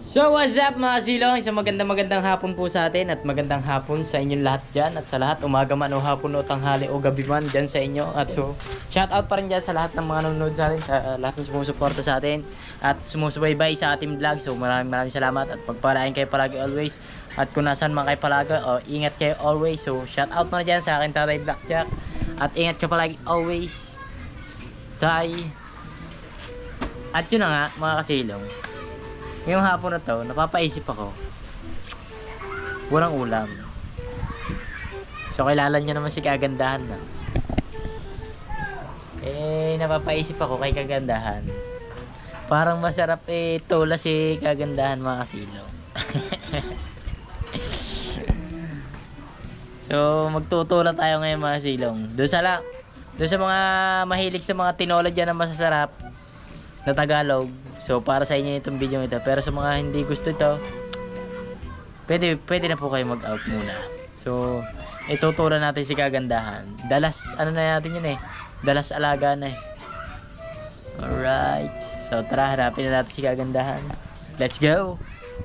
So what's up mga silong? Isang magandang hapon po sa atin at magandang hapon sa inyong lahat dyan. At sa lahat, umaga man o hapon o tanghali o gabi man dyan sa inyo. At so, shout out pa rin dyan sa lahat ng mga nanonood sa atin, sa lahat ng sumusuporta sa atin at sumusubaybay sa ating vlog. So maraming salamat at pagpalain kayo palagi always. At kung nasan man kayo palagi, ingat kayo always. So shout out na dyan sa akin Tatay Blackjack. At ingat ka palagi always. Tay. At yun na nga mga kasilong. Ngayong hapon na to, napapaisip ako. Walang ulam. So, kilala nyo naman si Kagandahan na. Napapaisip ako kay Kagandahan. Parang masarap tula si Kagandahan mga kasilong. So, magtutula tayo ngayon mga kasilong. Doon sa mga mahilig sa mga tinola dyan na masasarap na Tagalog. So, para sa inyo itong video ito. Pero sa mga hindi gusto ito, pwede na po kayo mag-out muna. So, ituturan natin si Kagandahan. Dalas, ano na natin yun Dalas alaga na Alright. So, tara, harapin na natin si Kagandahan. Let's go!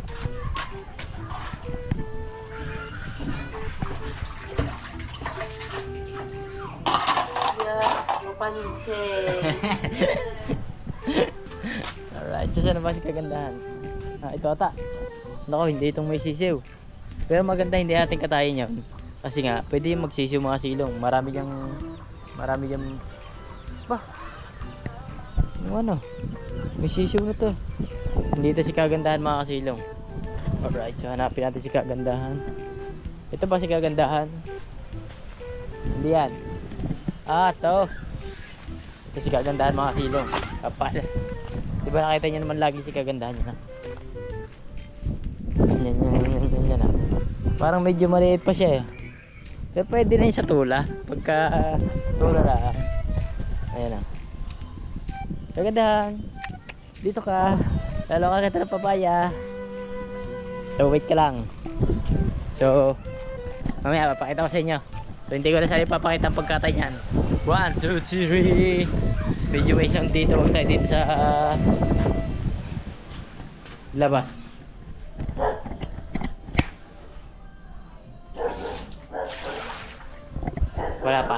Alright, so saan na ba si Kagandahan? Ito ata. Naku, hindi itong may sisiw. Pero maganda hindi natin katayin yun. Kasi nga, pwede magsisiw mga silong. Marami diyang ba? Ano? May sisiw na to. Hindi ito si Kagandahan mga kasilong. Alright, so hanapin natin si Kagandahan. Ito ba si Kagandahan? Hindi yan. Ito. Ito si Kagandahan mga silong. Kapal. Diba nakita niyo naman lagi si Kagandahan yun Yan. Parang medyo maliit pa siya Pero pwede na yun sa tula. Pagka tula na. Ayan Kagandahan. Dito ka. Lalo ka kita ng papaya. So wait ka lang. So mamaya papakita ko sa inyo. So hindi ko na sa'yo papakita ang pagkatay niyan. 1, 2, 3. Medyo may isang dito. Huwag tayo dito sa labas. Wala pa.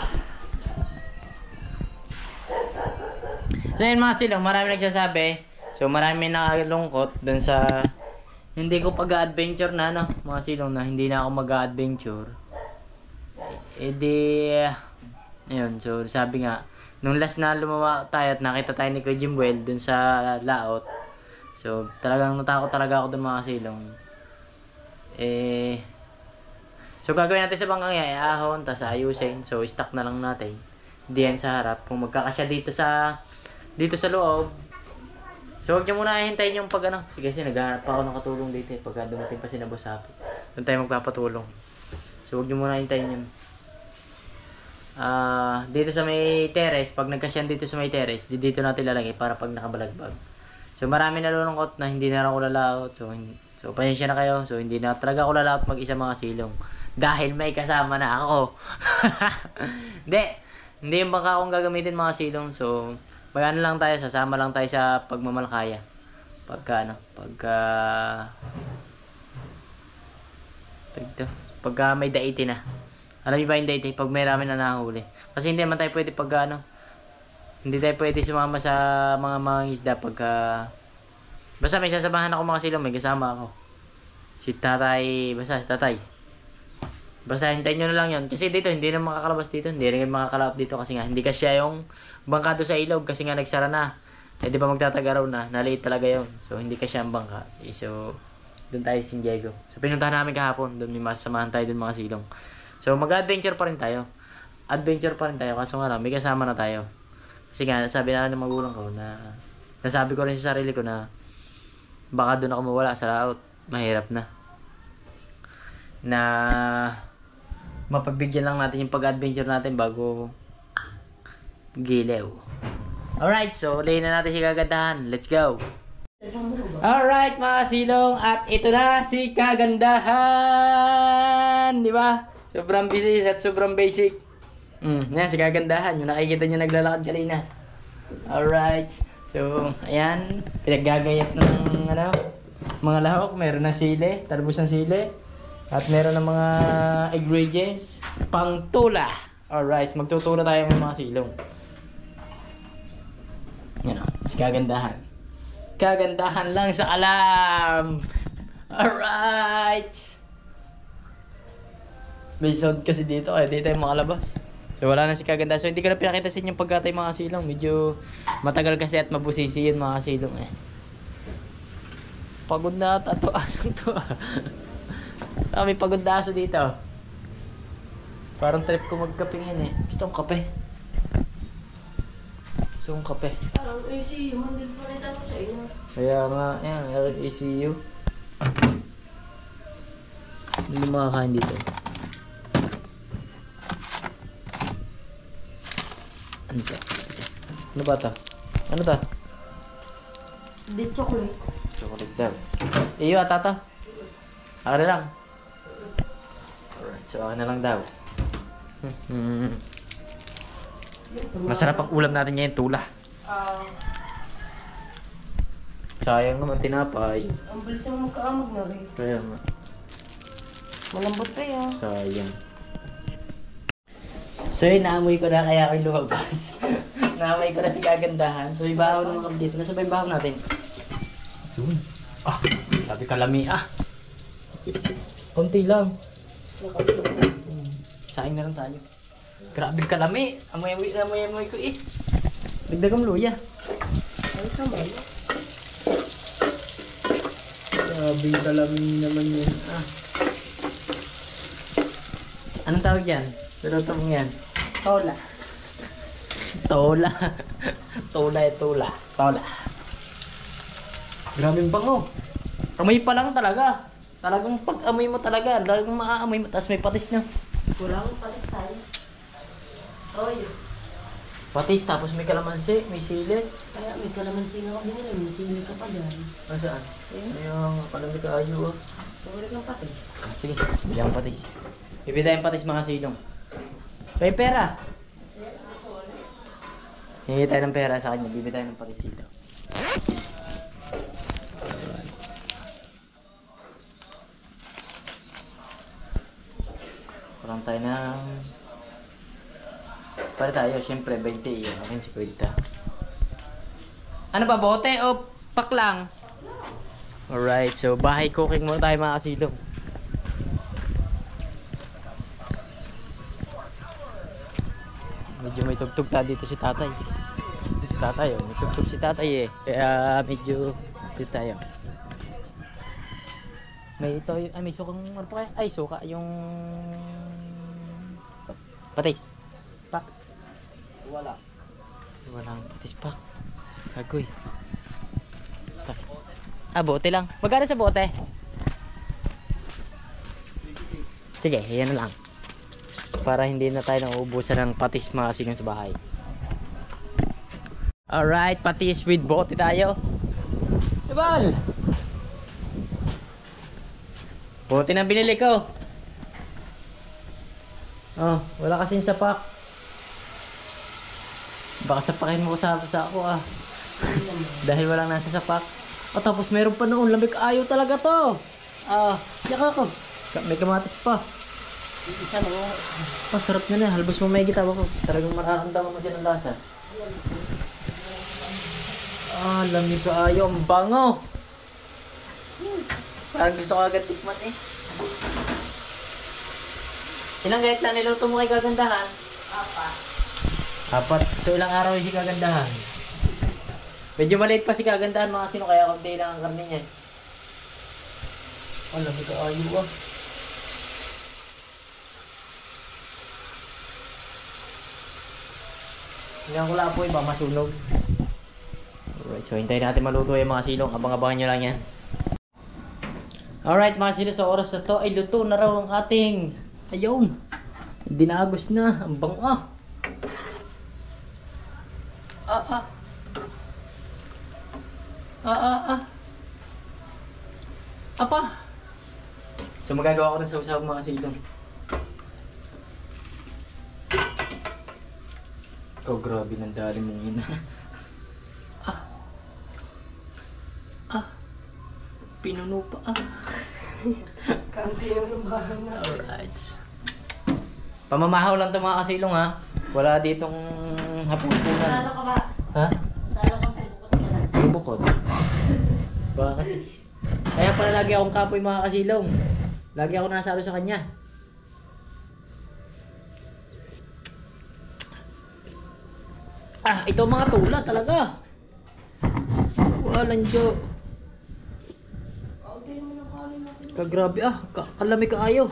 So yun mga silong, marami nagsasabi. So marami nakalungkot dun sa hindi ko pag-adventure na mga silong na hindi na ako mag-adventure. Ayun, so sabi nga nung last na lumawa tayo at nakita tayo ni Kuya Jimwell dun sa laot. So talagang natakot talaga ako dun mga silong. So gagawin natin sa bangkang ahon, tapos ayusin. So stock na lang natin. Diyan sa harap. Kung magkakasya dito sa loob. So huwag nyo muna hintayin yung pag Sige kasi naghahanap pa ako ng katulong dito pagka dumating pa si na Boss Happy. Doon tayo magpapatulong. So huwag nyo muna hintayin yun. Dito sa may terrace, pag nagkasyan dito sa may terrace, dito natin lalagay para pag nakabalagbag. So marami nalulungkot na hindi na ako lalaot. So pasensya na kayo. So hindi na talaga ako lalaot mag-isa mga silong. Dahil may kasama na ako. Hindi yung bangka akong gagamitin mga silong. So mag-ano lang tayo, sasama lang tayo sa pagmamalakaya. Pagka may daiti na. Alam niyo ba yung daiti? Pag may rami na nahuli. Kasi hindi naman tayo pwede hindi tayo pwede sumama sa mga isda pagka basta may sasabahan ako mga silong, may kasama ako. Si tatay. Basta hintayin nyo na lang yun. Kasi dito, hindi na makakalabas dito. Hindi rin makakalap dito kasi nga, hindi kasya yung bangka doon sa ilog kasi nga nagsara na. Di ba magtatagaraw na? Naliit talaga yun. So, hindi kasya ang bangka. So, doon tayo sa San Diego. So, pinuntahan namin kahapon. Doon may masasamahan tayo doon mga silong. So, mag-adventure pa rin tayo. Kaso nga lang, may kasama na tayo. Kasi nga, sabi na ng magulang ko na nasabi ko rin sa sarili ko na baka doon ako mawala sa laot. Mahirap na mapagbigyan lang natin yung pag-adventure natin bago gilew. Alright, so ulihin na natin si Kagandahan. Let's go! Alright mga silong, at ito na si Kagandahan! Di ba? Sobrang busy at sobrang basic. Yan, si Kagandahan. Yung nakikita niyo naglalakad kanina. Alright. So, ayan. Pinaggagayat ng mga lahok, meron ng sili, talbos ng sili. At meron ng mga ingredients pang tula. Alright, magtutula tayo ng mga silong. Yan o, si kagandahan. Kagandahan lang sa alam. Alright. May sound kasi dito, di tayo makalabas. So wala na si kagandahan. So hindi ko na pinakita sa inyo pagkatay mga silong. Medyo matagal kasi at mabusisi yun mga silong eh. Pagod na ata to, asang to may pagod na aso dito. Parang trip ko magkape yan eh. Gusto kong kape. Gusto kong kape. Parang ECU, hindi pa rin tanong sa inyo. Kaya nga, yan, ECU. Hindi makakain dito. Ano to? Ano ba to? Ano to? Hindi, chocolate. Chocolate daw. Iyo, atata. Ako na lang. Alright, so ako na lang daw. Masarap ang ulam natin ngayon, tula. Sayang naman tinapay. Ang bilis naman magkaamag na rin. Kaya nga. Malambot pa yan. Sayang. So yun, naamoy ko na kaya ako'y lumabas. Naamoy ko na si kagandahan. So ibahaw naman kami dito. Nasa ba ibahaw natin? Yun. Ah, sabi kalami ah. Konti lang. Sayang na lang tayo. Grabe kalami. Amoy ko eh. Dagdagang luya. Ay, kamay. Grabe kalami naman yan. Ah. Anong tawag yan? Pero mo yan. Tola. Tola. Tola. Grabe yung bango. Amoy pa lang talaga. Talagang pag-amoy mo talaga, talagang maaamoy mo. Tapos may patis na. Kulang palis tayo. Oy. Patis, tapos may kalamansi, may sili. Kaya may kalamansi nga ako din rin. May sili ka pa dyan. Saan? Ayun, palami ka ayo ah. Kulang ng patis. Sige, bilang patis. Bibitayin patis mga silong. May pera. Hingi tayo ng pera sa kanya, bibitayin ng patis dito. Parang tayo ng... Para tayo, syempre, 20 yun. Akin si Kwenta. Ano ba, bote o pak lang? Alright, so bahay cooking muna tayo mga kasilong. Medyo may tugtog ta dito si tatay. Si tatay, oh. May tugtog si tatay eh. Kaya medyo dito tayo. May ito, ay may sukang ano pa kaya? Ay suka yung patis. Pak. Walang patis pak. Agoy. Ah, bote lang. Magkano sa bote? Sige, yan na lang. Para hindi na tayo nauubusan ng patis mga silong sa bahay. Alright, patis with bote tayo. Ibal! Bote na binili ko. Oh, wala kasing sapak. Baka sapakin mo ko sa ako ah. Dahil walang nasa sapak. Oh, tapos meron pa noon. Lamig ayaw talaga to. Ah, yaka ko. May kamatis pa. Isa mo. Oh, sarap na na. Halbos mo may gitawa ko. Talagang mararamdaman mo dyan ang lasa. Ah, lamig ka ayaw. Ang bango. Parang gusto ko agad tikman eh. Ilang gayat na niluto mo kay kagandahan? 4. So ilang araw yung si kagandahan? Medyo maliit pa si kagandahan mga sino kaya konti lang ang karne niya. Oh, lamig ka ayaw ah. Hindi ako lapo eh, baka masunog. Alright, so hintayin natin maluto yung mga silong. Abang-abangan nyo lang yan. Alright mga silong, sa oras na to ay luto na raw ang ating ayun. Dinagos na. Ang bang ah. Apa. So magagawa ko ng sausaw mga silong. Oh, grabe ng dali mong ina. Pinuno pa ah. Kanti yung bahay na. Alright. Pamamahaw lang 'to mga kasilong ha. Wala ditong hapunan. Salo ka ba? Ha? Salo ka bubukot ka lang. Bubukod. Baka kasi. Kaya pala lagi akong kapoy mga kasilong. Lagi ako nasalo sa kanya. Ah, ito mga tula talaga. Walang jo. Kagrabe ah, kalami ka ayo.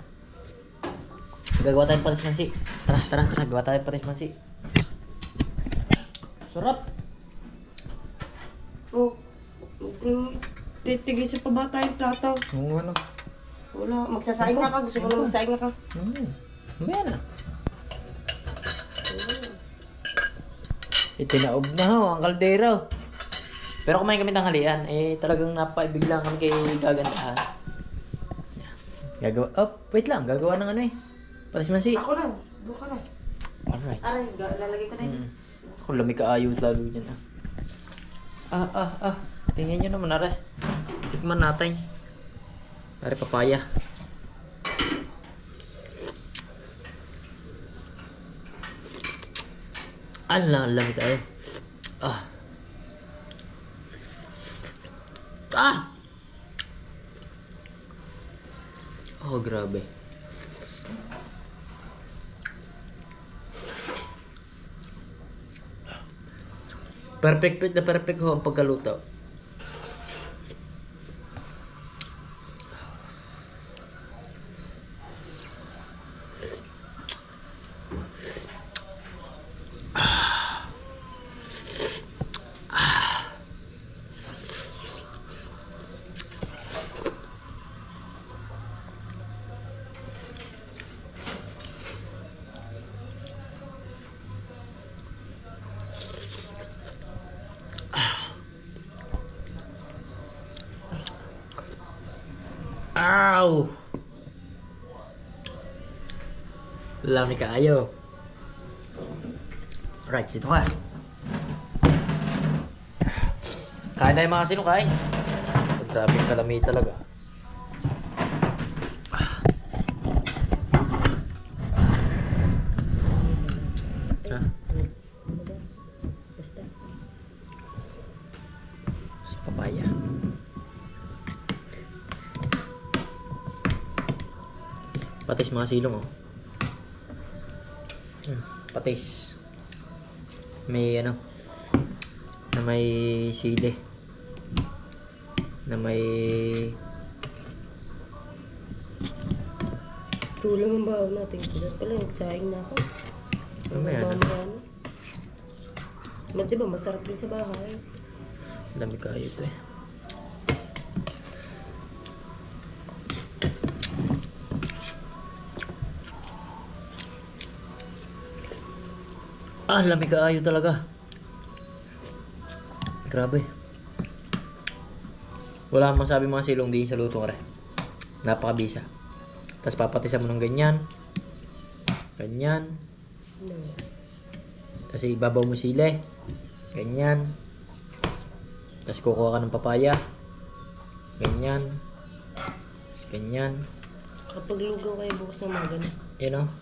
Gagawa tayong patis mansi. Tara, gagawa tayong patis mansi. Sarap. Oh, titigil sa pabata yung tataw. Oo ano. Wala, magsasaing na ka. Gusto mo na magsaing na ka. Meron. Itinaob na ho, ang kaldero. Pero kumain kami ng halian, eh talagang napaibiglang kami kay gagandahan. Gagawa, wait lang, gagawa ng ano eh. Patis mansi. Ako lang, doon ka lang. Alright. Aray, lalagay ko na yun. Kung lamig ka ayos lalo dyan ah. Tingnan nyo naman are. Tikman natin. Pare papaya. Ala, lamig tayo. Oh, grabe. Perfect ho ang pagkaluto. Ow! Lamig kaayo. Right, sito ka. Kain tayo mga sino, kain. Grabe yung kalamig talaga. Ha? Basta. Sa papaya. Patis mga silong oh. Patis. May ano na may sili. Na may Tulang ang baon natin. Kaya pala, nagsaing na ako. Mamaya na. Ba't diba, masarap din sa bahay. Dami kayo ito eh. Lamig kaayo talaga. Grabe. Wala akong masabi mga silong din sa luto re. Napakabisa. Tapos papatisan mo ng ganyan. Ganyan. No. Tapos ibabaw mo sili. Ganyan. Tapos kukuha ka ng papaya. Ganyan. Tapos ganyan. Kapag lugaw kayo bukas ng maga na. You know?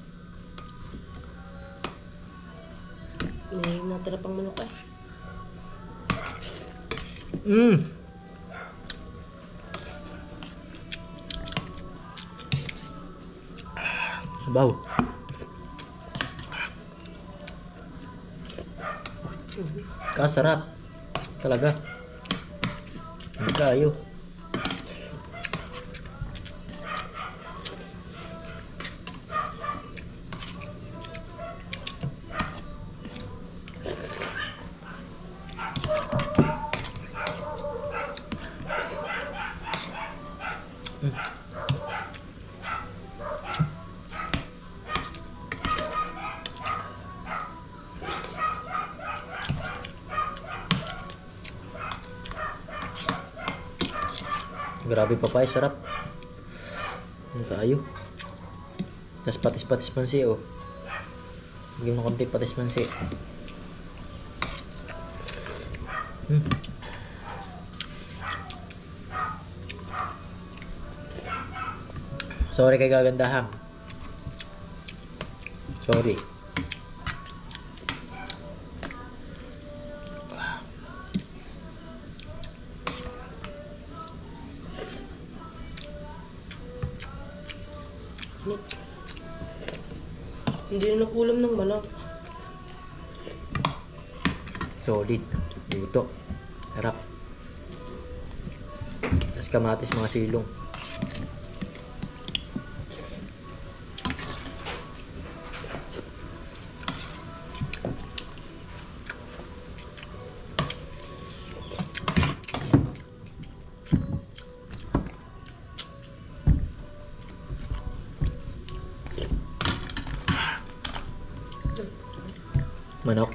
May natira pang manok eh. Sabaw. Kasarap. Talaga. Hindi kayo. Grabe papaya, sarap. Ano tayo? Tapos patis-patis pansi oh. Bigyan mo konti patis pansi. Sorry kay kagandahan. Sorry. Hindi na nakulam ng manok. Solid. Luto. Harap. Tapos kamatis mga silong. Manok.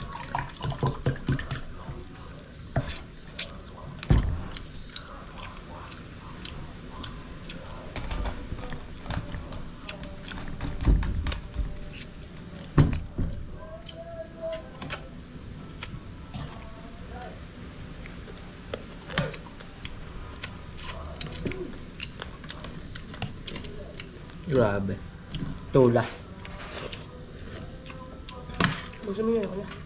Grabe. Tula. Gusto mo yun ako na.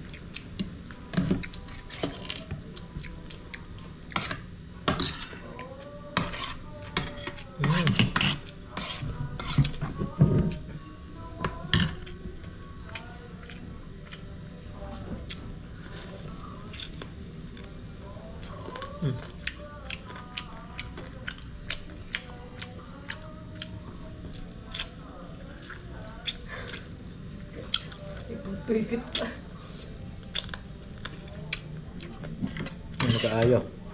Ipagpikit pa. Ano kaayo?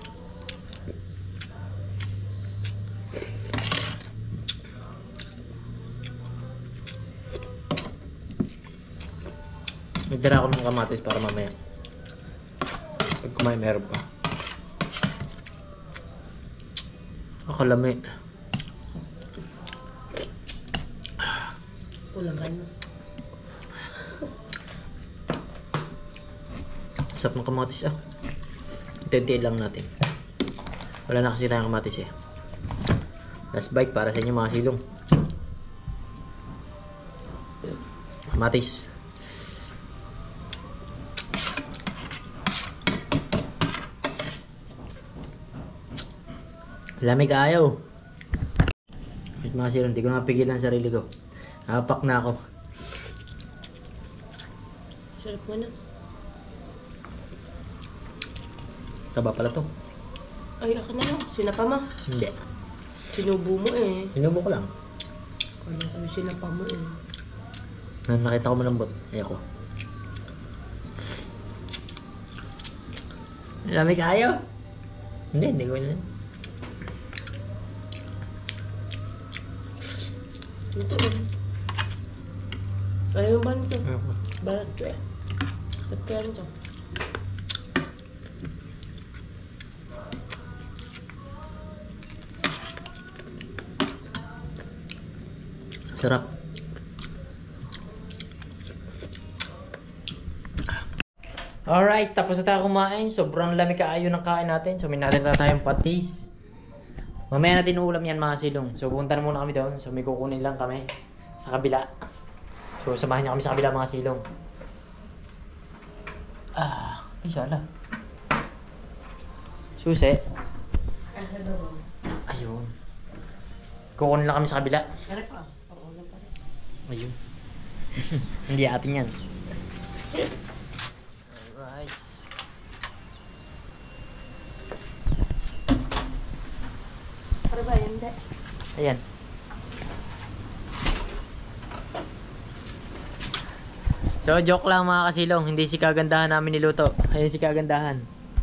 Nagdala ako ng kamatis para mamaya. Pag kumain meron pa. Akalami. Kulang ka na. Sarap ng kamatis ah. Tintiin lang natin. Wala na kasi tayong kamatis eh. Last bite para sa inyo mga silong. Kamatis. Lamig ayaw. Mga silong, hindi ko napigilan ang sarili ko. Napapak na ako. Sarap nga na. Taba pala to. Ay, akin na lang. Sinapa mo. Hindi. Sinubo mo eh. Inubo ko lang. Kaya kami sinapa mo eh. Nakita ko malambot. Ayoko. Lamig ayaw. Hindi ko yun. Ito eh. Ayaw ba nito? Ayoko. Balat to eh. Sarap kaya nito. Sarap. Alright, tapos na tayo kumain. Sobrang lamig kaayo ng kain natin. So may narita tayong patis. Mamaya natin ulam yan mga silong. So punta na muna kami doon. So may kukunin lang kami sa kabila. So samahan niyo kami sa kabila mga silong. Ay sala. Susi. Ayun. Kukunin lang kami sa kabila. Ayun. Hindi atin yan. Alright. Para ba yun? Hindi. Ayan. So, joke lang mga kasilong. Hindi si kagandahan namin niluto. Ayun si kagandahan.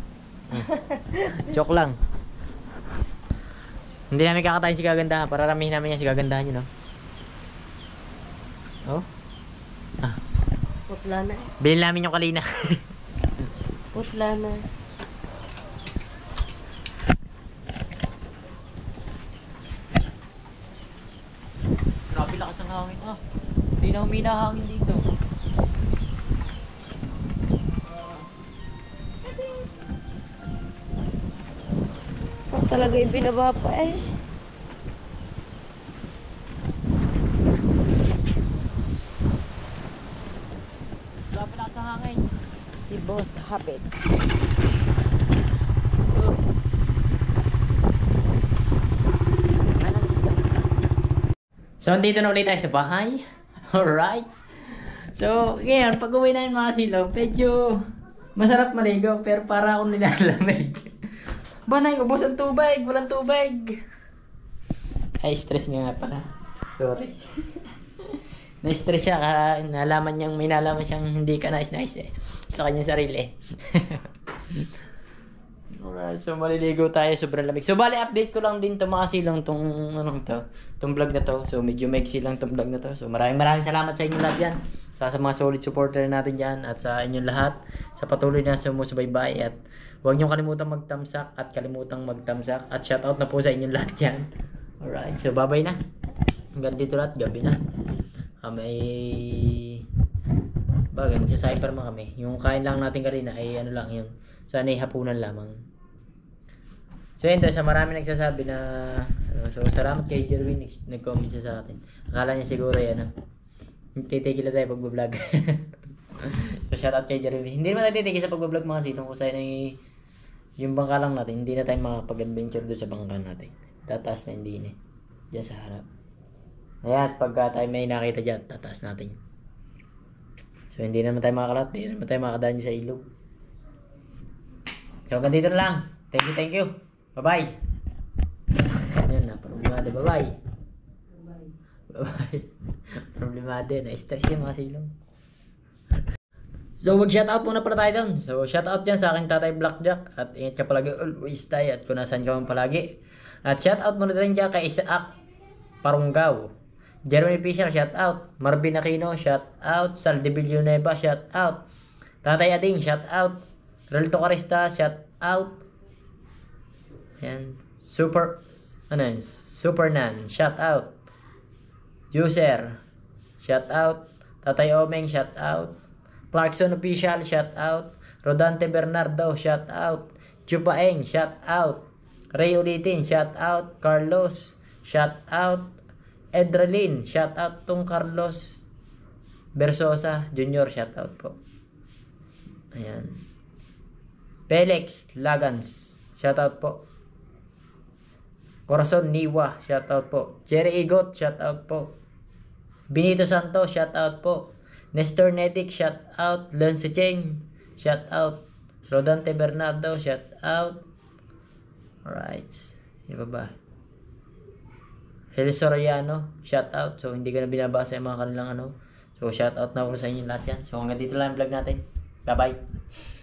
Joke lang. Hindi namin kakatayin si kagandahan. Pararamihin namin yan si kagandahan yun, no? Oh? Putla na eh. Bilhin namin yung kalina. Putla na. Grabe lakas ang hangin. Hindi na humina hangin dito. Talaga yung binaba pa eh. Tapos, habit. So, andito na ulit tayo sa bahay. Alright. So, ngayon, pag uwi na yung mga silaw, medyo masarap maligo, pero para akong nilalamig. Banay, ubos ang tubig, walang tubig. Ay, stress nga pala. Sorry. Na-stress siya, nalaman niyang, may nalaman siyang hindi ka nice eh. Sa kanyang sarili. Alright, so maliligo tayo, sobrang lamig. So bali, update ko lang din to mga silang tong vlog na to. So medyo maiksi lang tong vlog na to. So maraming salamat sa inyo lahat dyan. Sa mga solid supporter natin dyan at sa inyong lahat. Sa patuloy na sumusubaybay at huwag niyong kalimutan mag-thumbs up at shoutout na po sa inyong lahat dyan. Alright, so bye-bye na. Hanggang dito lahat, gabi na. May bagay, magsa-cyper man kami. Yung kain lang natin kanina ay ano lang yun. Sana ay hapunan lamang. So yun, sa marami nagsasabi na so salamat kay Jerwin, nag-comment siya sa atin. Akala niya siguro yan titigil na tayo pag-vlog. So shoutout kay Jerwin. Hindi naman tayo titigil sa pag-vlog mga sitong kung saan ay yung bangka lang natin, hindi na tayo makapag-adventure doon sa bangka natin. Tataas na hindi na diyan sa harap. Ayan, pagka tayo may nakita dyan, tataas natin. So hindi naman tayo makakalat, hindi naman tayo makakadaan sa ilog. So hanggang dito na lang. Thank you. Bye-bye. Yun na, problemado. Bye-bye. Bye-bye. Problemado. Na-stress yung mga silong. So mag-shoutout muna pala tayo doon. So shoutout dyan sa aking tatay Blackjack. At ingat ka palagi always tayo. At kung nasaan ka man palagi. At shoutout muna din dyan kay Isaac Parunggaw. Jeremy Fisher, shoutout. Marvin Aquino, shoutout. Saldi Villanueva, shoutout. Tatay Ading, shoutout. Relto Carista, shoutout. Yan. Supernan, shoutout. User, shoutout. Tatay Omeng, shoutout. Clarkson Official, shoutout. Rodante Bernardo, shoutout. Chupaeng, shoutout. Ray Ulitin, shoutout. Carlos, shoutout. Edralin, shoutout tong Carlos Bersosa Jr., shoutout po. Ayan. Felix Lagans, shoutout po. Corazon Niwa, shoutout po. Jerry Igot, shoutout po. Benito Santos, shoutout po. Nestor Netic, shoutout. Lance Cheng, shoutout. Rodante Bernardo, shoutout. Alright. Iba ba? Heli Soriano, shoutout. So hindi ko na binabasa yung mga kanilang So shoutout na ako sa inyo lahat yan. So hanggang dito lang yung vlog natin. Bye bye.